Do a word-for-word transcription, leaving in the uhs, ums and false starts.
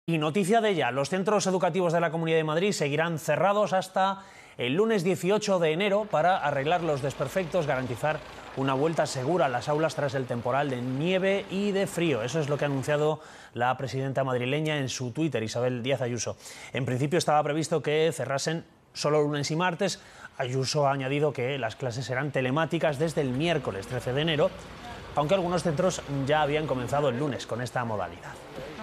Y noticia de ella, los centros educativos de la Comunidad de Madrid seguirán cerrados hasta el lunes dieciocho de enero para arreglar los desperfectos, garantizar una vuelta segura a las aulas tras el temporal de nieve y de frío. Eso es lo que ha anunciado la presidenta madrileña en su Twitter, Isabel Díaz Ayuso. En principio estaba previsto que cerrasen solo lunes y martes. Ayuso ha añadido que las clases serán telemáticas desde el miércoles trece de enero, aunque algunos centros ya habían comenzado el lunes con esta modalidad.